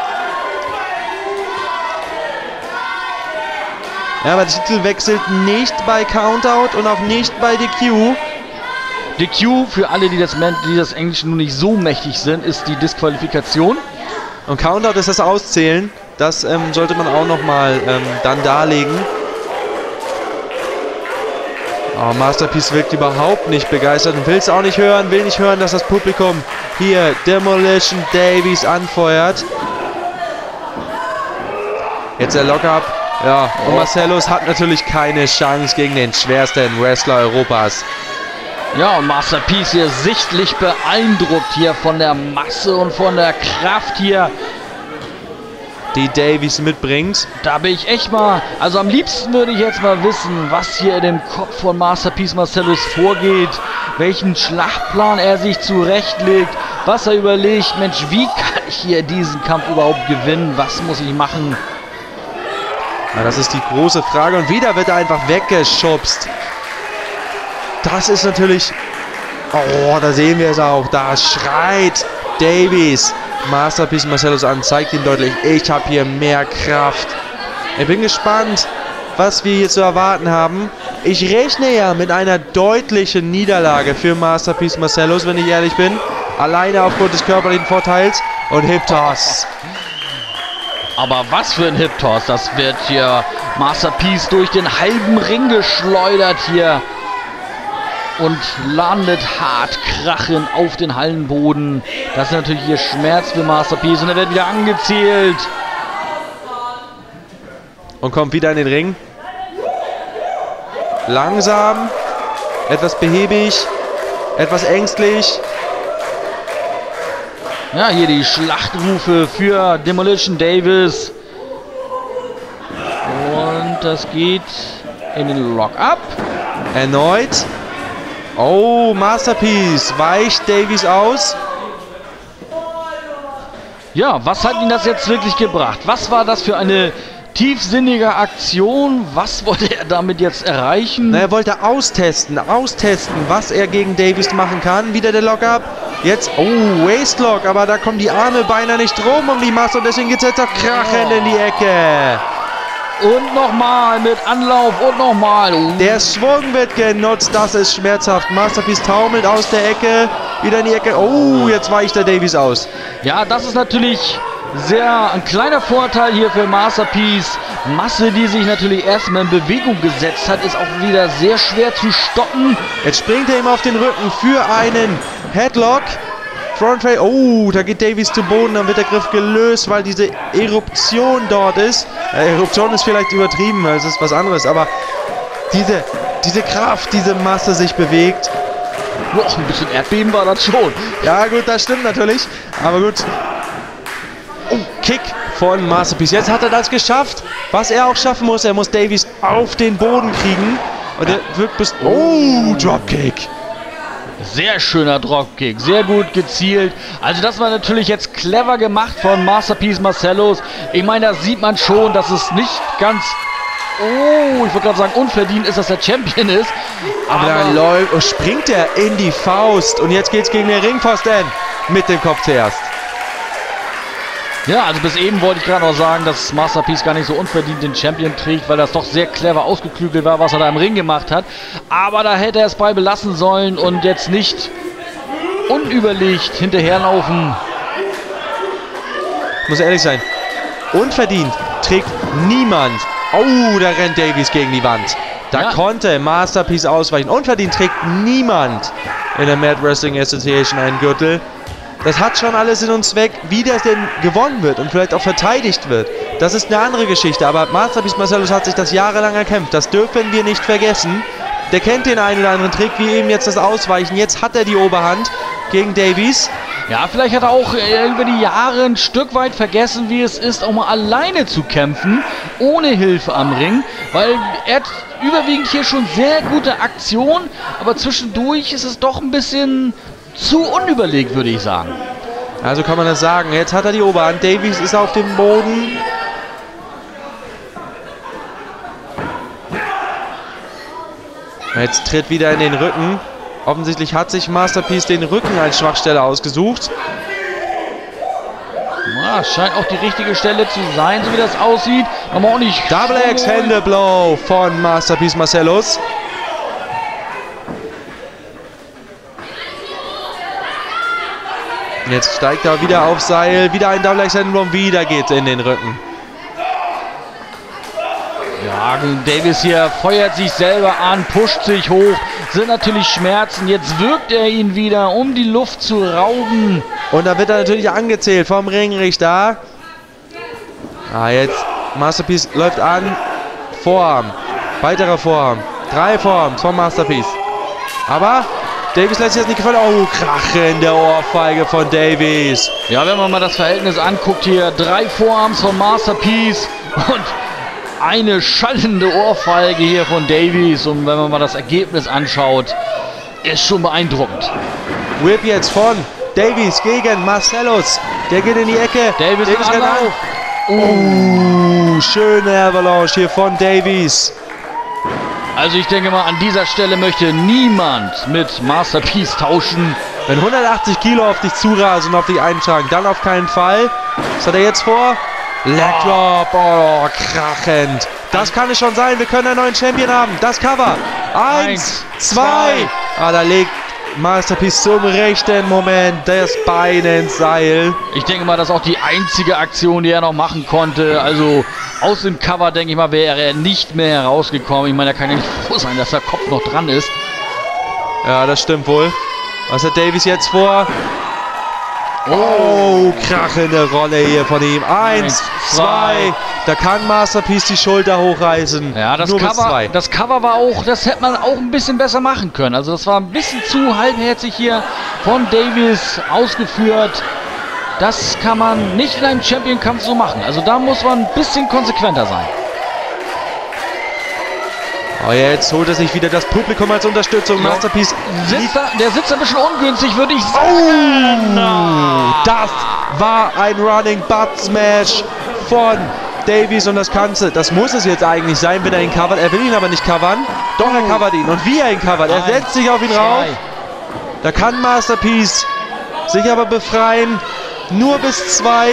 Ja, aber der Titel wechselt nicht bei Countout und auch nicht bei D Q. D Q, für alle, die das, die das Englische nun nicht so mächtig sind, ist die Disqualifikation. Und Countout ist das Auszählen. Das ähm, sollte man auch nochmal ähm, dann darlegen. Oh, Masterpiece wirkt überhaupt nicht begeistert und will es auch nicht hören, will nicht hören, dass das Publikum hier Demolition Davis anfeuert. Jetzt der Lockup. Ja, und oh. Marcellus hat natürlich keine Chance gegen den schwersten Wrestler Europas. Ja, und Masterpiece hier sichtlich beeindruckt hier von der Masse und von der Kraft hier, die Davis mitbringt. Da bin ich echt mal, also am liebsten würde ich jetzt mal wissen, was hier in dem Kopf von Masterpiece Marcellus vorgeht, welchen Schlachtplan er sich zurechtlegt, was er überlegt, Mensch, wie kann ich hier diesen Kampf überhaupt gewinnen, was muss ich machen? Ja, das ist die große Frage und wieder wird er einfach weggeschubst. Das ist natürlich, oh, da sehen wir es auch, da schreit Davis Masterpiece Marcellus an, zeigt ihm deutlich, ich habe hier mehr Kraft. Ich bin gespannt, was wir hier zu erwarten haben. Ich rechne ja mit einer deutlichen Niederlage für Masterpiece Marcellus, wenn ich ehrlich bin. Alleine aufgrund des körperlichen Vorteils und Hip Toss. Aber was für ein Hip Toss, das wird hier Masterpiece durch den halben Ring geschleudert hier. Und landet hart krachend auf den Hallenboden. Das ist natürlich hier Schmerz für Masterpiece. Und er wird wieder angezielt. Und kommt wieder in den Ring. Langsam. Etwas behäbig. Etwas ängstlich. Ja, hier die Schlachtrufe für Demolition Davis. Und das geht in den Lock-up. Erneut. Oh, Masterpiece weicht Davis aus. Ja, was hat ihn das jetzt wirklich gebracht? Was war das für eine tiefsinnige Aktion. Was wollte er damit jetzt erreichen? Na, er wollte austesten, austesten, was er gegen Davies machen kann. Wieder der Lock-Up. Jetzt, oh, Waistlock, aber da kommen die Arme beinahe nicht rum um die Masse und deswegen geht es jetzt auch krachend in die Ecke. Und nochmal mit Anlauf und nochmal. Uh. Der Schwung wird genutzt, das ist schmerzhaft. Masterpiece taumelt aus der Ecke, wieder in die Ecke. Oh, jetzt weicht der Davies aus. Ja, das ist natürlich sehr ein kleiner Vorteil hier für Masterpiece. Masse, die sich natürlich erstmal in Bewegung gesetzt hat, ist auch wieder sehr schwer zu stoppen. Jetzt springt er ihm auf den Rücken für einen Headlock. Front Tray, oh, da geht Davies zu Boden, dann wird der Griff gelöst, weil diese Eruption dort ist. Äh, Eruption ist vielleicht übertrieben, es ist was anderes, aber diese, diese Kraft, diese Masse sich bewegt. Boah, ein bisschen Erdbeben war das schon. Ja gut, das stimmt natürlich, aber gut. Oh, Kick von Masterpiece. Jetzt hat er das geschafft, was er auch schaffen muss. Er muss Davies auf den Boden kriegen. Und er wirkt bis... Oh, Dropkick. Sehr schöner Dropkick, sehr gut gezielt. Also das war natürlich jetzt clever gemacht von Masterpiece Marcellus. Ich meine, da sieht man schon, dass es nicht ganz... Oh, ich wollte gerade sagen, unverdient ist, dass er Champion ist. Aber, aber da läuft, oh, springt er in die Faust. Und jetzt geht's gegen den Ringpfosten. Mit dem Kopf zuerst. Ja, also bis eben wollte ich gerade noch sagen, dass Masterpiece gar nicht so unverdient den Champion trägt, weil das doch sehr clever ausgeklügelt war, was er da im Ring gemacht hat. Aber da hätte er es bei belassen sollen und jetzt nicht unüberlegt hinterherlaufen. Ich muss ehrlich sein, unverdient trägt niemand. Oh, da rennt Davies gegen die Wand. Da ja. konnte Masterpiece ausweichen. Unverdient trägt niemand in der Mad Wrestling Association einen Gürtel. Das hat schon alles in uns weg, wie das denn gewonnen wird und vielleicht auch verteidigt wird. Das ist eine andere Geschichte, aber Masterpiece Marcellus hat sich das jahrelang erkämpft. Das dürfen wir nicht vergessen. Der kennt den einen oder anderen Trick, wie eben jetzt das Ausweichen. Jetzt hat er die Oberhand gegen Davies. Ja, vielleicht hat er auch äh, über die Jahre ein Stück weit vergessen, wie es ist, auch mal alleine zu kämpfen, ohne Hilfe am Ring. Weil er hat überwiegend hier schon sehr gute Aktionen, aber zwischendurch ist es doch ein bisschen... zu unüberlegt, würde ich sagen. Also kann man das sagen. Jetzt hat er die Oberhand. Davies ist auf dem Boden. Jetzt tritt wieder in den Rücken. Offensichtlich hat sich Masterpiece den Rücken als Schwachstelle ausgesucht. Ja, scheint auch die richtige Stelle zu sein, so wie das aussieht. Aber auch nicht. Double Axe Händeblow von Masterpiece Marcellus. Jetzt steigt er wieder auf Seil, wieder ein Double Axe Handle und wieder geht's in den Rücken. Ja, Davies hier feuert sich selber an, pusht sich hoch, sind natürlich Schmerzen. Jetzt wirkt er ihn wieder, um die Luft zu rauben. Und da wird er natürlich angezählt vom Ringrichter. Ah, jetzt Masterpiece läuft an. Vorarm, weiterer Vorarm, drei Vorarms von Masterpiece. Aber... Davies lässt sich jetzt nicht gefallen. Oh, krachende Ohrfeige von Davies. Ja, wenn man mal das Verhältnis anguckt hier, drei Vorarms von Masterpiece und eine schallende Ohrfeige hier von Davies. Und wenn man mal das Ergebnis anschaut, ist schon beeindruckend. Whip jetzt von Davies gegen Marcellus. Der geht in die Ecke. Davies, Davies rennt auf. Oh, schöne Avalanche hier von Davies. Also ich denke mal, an dieser Stelle möchte niemand mit Masterpiece tauschen. Wenn hundertachtzig Kilo auf dich zurasen und auf dich einschlagen, dann auf keinen Fall. Was hat er jetzt vor? Leg Drop, oh, krachend. Das kann es schon sein, wir können einen neuen Champion haben. Das Cover. Eins, Eins zwei. zwei. Ah, da legt Masterpiece zum rechten Moment das Bein ins Seil. Ich denke mal, das ist auch die einzige Aktion, die er noch machen konnte. Also aus dem Cover, denke ich mal, wäre er nicht mehr herausgekommen. Ich meine, er kann ja nicht froh sein, dass der Kopf noch dran ist. Ja, das stimmt wohl. Was hat Davies jetzt vor? Oh, krachende Rolle hier von ihm. Eins, zwei. zwei. Da kann Masterpiece die Schulter hochreißen. Ja, das Cover, das Cover war auch, das hätte man auch ein bisschen besser machen können. Also das war ein bisschen zu halbherzig hier von Davies ausgeführt. Das kann man nicht in einem Champion-Kampf so machen. Also da muss man ein bisschen konsequenter sein. Oh, jetzt holt er sich wieder das Publikum als Unterstützung. Ja. Masterpiece sitzt da, der sitzt ein bisschen ungünstig, würde ich sagen. Oh, das war ein Running Butt Smash von Davies und das Ganze, das muss es jetzt eigentlich sein, wenn er ihn covert. Er will ihn aber nicht covern. Doch, er covert ihn. Und wie er ihn covert. Er setzt sich auf ihn rauf. Da kann Masterpiece sich aber befreien. Nur bis zwei.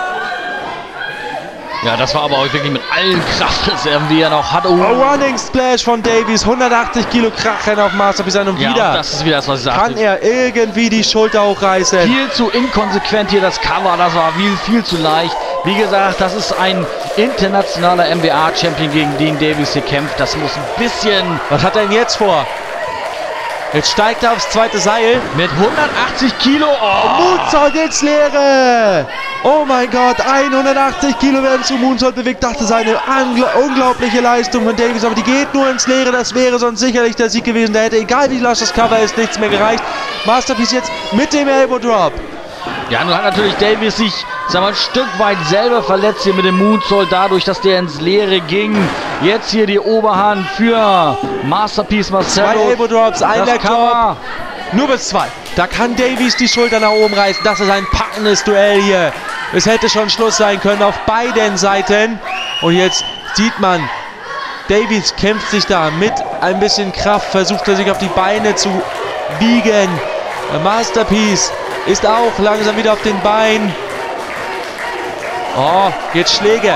Ja, das war aber auch wirklich mit allen Kraftreserven, die er noch hat. Oh. Oh, Running Splash von Davies. hundertachtzig Kilo Krachrennen auf Masterpiece an. Und Ja, wieder und das ist wieder das, was ich sagte. kann er irgendwie die Schulter hochreißen. Viel zu inkonsequent hier das Cover, das war viel, viel zu leicht. Wie gesagt, das ist ein internationaler M B A-Champion, gegen den Davies hier kämpft. Das muss ein bisschen... Was hat er denn jetzt vor? Jetzt steigt er aufs zweite Seil. Mit hundertachtzig Kilo... Oh. Moonsault ins Leere! Oh mein Gott, hundertachtzig Kilo werden zu Moonsault bewegt. Das ist eine unglaubliche Leistung von Davies, aber die geht nur ins Leere. Das wäre sonst sicherlich der Sieg gewesen. Da hätte, egal wie lasch das Cover ist, nichts mehr gereicht. Masterpiece jetzt mit dem Elbow Drop. Ja, nun hat natürlich Davies sich, sag mal, ein Stück weit selber verletzt hier mit dem Moonsault, dadurch, dass der ins Leere ging. Jetzt hier die Oberhand für Masterpiece Marcelo. Zwei Elbow Drops, ein Das Backdrop. Nur bis zwei. Da kann Davies die Schulter nach oben reißen. Das ist ein packendes Duell hier. Es hätte schon Schluss sein können auf beiden Seiten. Und jetzt sieht man, Davies kämpft sich da mit ein bisschen Kraft. Versucht er sich auf die Beine zu biegen. Masterpiece ist auch langsam wieder auf den Beinen. Oh, jetzt Schläge.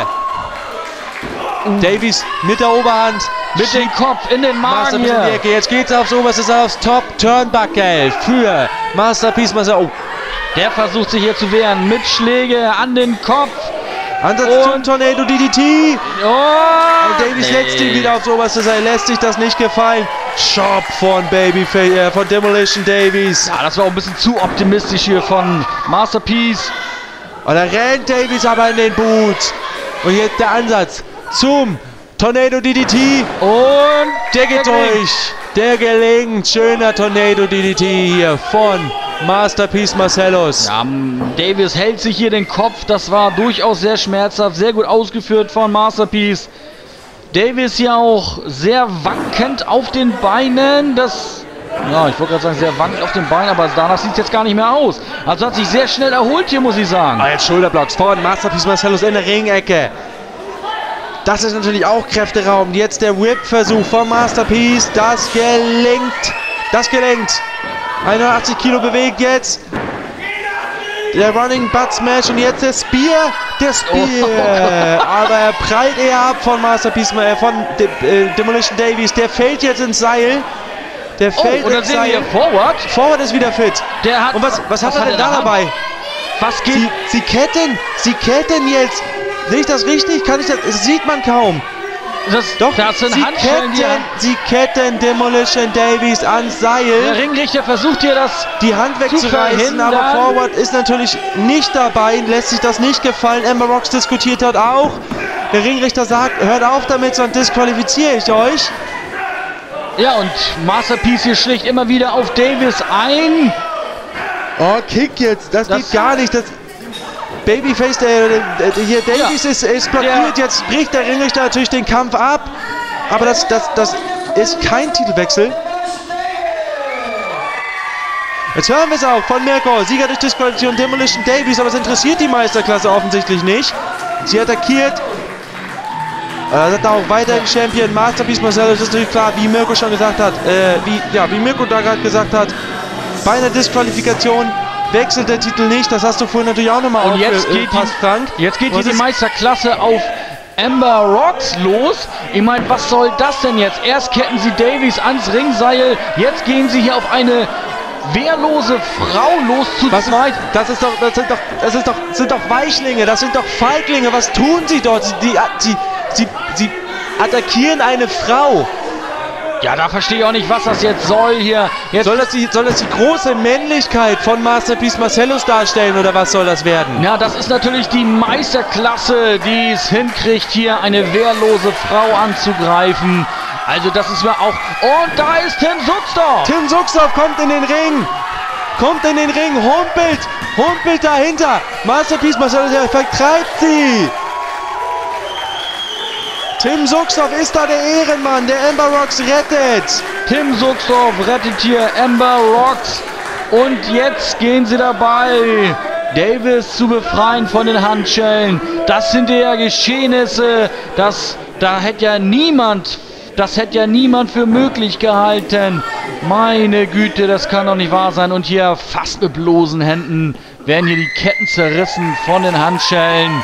Davies mit der Oberhand. Mit dem Kopf in den Magen Masterpiece in die hier. Ecke. Jetzt geht's aufs oberste Seil, aufs Top Turnbuckle für Masterpiece Marcelo. Oh, Der versucht sich hier zu wehren mit Schläge an den Kopf. Ansatz Und- zum Tornado D D T. Oh, Und Davies nee. setzt ihn wieder aufs oberste Seil. Lässt sich das nicht gefallen. Chop von Babyface, äh, von Demolition Davies. Ja, das war auch ein bisschen zu optimistisch hier von Masterpiece. Und da rennt Davies aber in den Boot. Und jetzt der Ansatz zum Tornado D D T. Und Der geht durch. Der gelingt. Schöner Tornado D D T hier von Masterpiece Marcellus. Ja, Davies hält sich hier den Kopf. Das war durchaus sehr schmerzhaft. Sehr gut ausgeführt von Masterpiece. Davies hier auch sehr wankend auf den Beinen. Das, ja, ich wollte gerade sagen, sehr wankend auf den Beinen, aber danach sieht es jetzt gar nicht mehr aus. Also hat sich sehr schnell erholt hier, muss ich sagen. Ah, jetzt Schulterblocks von Masterpiece Marcellus in der Ringecke. Das ist natürlich auch Kräfteraum. Jetzt der Whip-Versuch von Masterpiece. Das gelingt. Das gelingt. einundachtzig Kilo bewegt jetzt. Der Running Butt Smash und jetzt der Spear. Der Spear. Aber er prallt eher ab von Masterpiece, äh, von De äh, Demolition Davies. Der fällt jetzt ins Seil. Der Oh, fällt und dann ins sehen wir Seil. hier Forward. Forward ist wieder fit. Der hat, Und was, was, hat er denn in da der Hand? dabei? Was geht? Sie, sie ketten, sie ketten jetzt. Sehe ich das richtig? Kann ich das? Das sieht man kaum. Das, Doch, das sind sie Handschellen, die ketten, sie ketten Demolition Davies ans der Seil. Ringrichter versucht hier das. Die Hand wegzureißen, verhindern. aber Forward ist natürlich nicht dabei, lässt sich das nicht gefallen. Amber Rocks diskutiert dort auch. Der Ringrichter sagt, hört auf damit, sonst disqualifiziere ich euch. Ja, und Masterpiece hier schlägt immer wieder auf Davies ein. Oh, Kick jetzt, das, Das- geht gar nicht. Das Babyface, der, der, der hier Davies Ja. ist, ist blockiert. Der- Jetzt bricht der Ringrichter natürlich den Kampf ab. Aber das, das, das ist kein Titelwechsel. Jetzt hören wir es auch von Mirko. Sieger durch Disqualifikation Demolition Davies. Aber es interessiert die Meisterklasse offensichtlich nicht. Sie attackiert. Äh, sagt auch weiterhin Champion Masterpiece Marcelo. Das ist natürlich klar, wie Mirko schon gesagt hat. Äh, wie, ja, wie Mirko da gerade gesagt hat. Bei einer Disqualifikation wechselt der Titel nicht. Das hast du vorhin natürlich auch nochmal Und jetzt geht, passt, die, Frank. jetzt geht hier Was die ist- Meisterklasse auf Amber Rocks los. Ich meine, was soll das denn jetzt? Erst ketten sie Davies ans Ringseil. Jetzt gehen sie hier auf eine wehrlose Frau los zu Was ist, zweit. das ist doch, das sind doch, das ist doch, sind doch Weichlinge, das sind doch Feiglinge. Was tun sie dort? Sie, die, sie, sie, sie attackieren eine Frau. Ja, da verstehe ich auch nicht, was das jetzt soll hier. Jetzt Soll das, die, soll das die große Männlichkeit von Masterpiece Marcellus darstellen oder was soll das werden? Ja, das ist natürlich die Meisterklasse, die es hinkriegt, hier eine wehrlose Frau anzugreifen. Also das ist mir auch... Und da ist Tim Suxdorf. Tim Suxdorf kommt in den Ring. Kommt in den Ring, humpelt, humpelt dahinter. Masterpiece Marcellus, er vertreibt sie. Tim Suxdorf ist da der Ehrenmann, der Amber Rocks rettet. Tim Suxdorf rettet hier Amber Rocks. Und jetzt gehen sie dabei Davis zu befreien von den Handschellen. Das sind ja Geschehnisse, das, da hätte ja niemand, das hätte ja niemand für möglich gehalten. Meine Güte, das kann doch nicht wahr sein. Und hier fast mit bloßen Händen werden hier die Ketten zerrissen von den Handschellen.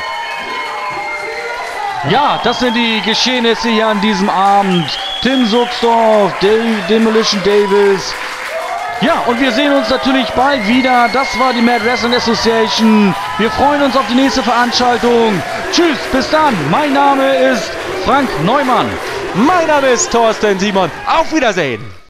Ja, das sind die Geschehnisse hier an diesem Abend. Tim Suchsdorf, Dave, Demolition Davis. Ja, und wir sehen uns natürlich bald wieder. Das war die Mad Wrestling Association. Wir freuen uns auf die nächste Veranstaltung. Tschüss, bis dann. Mein Name ist Frank Neumann. Mein Name ist Thorsten Simon. Auf Wiedersehen.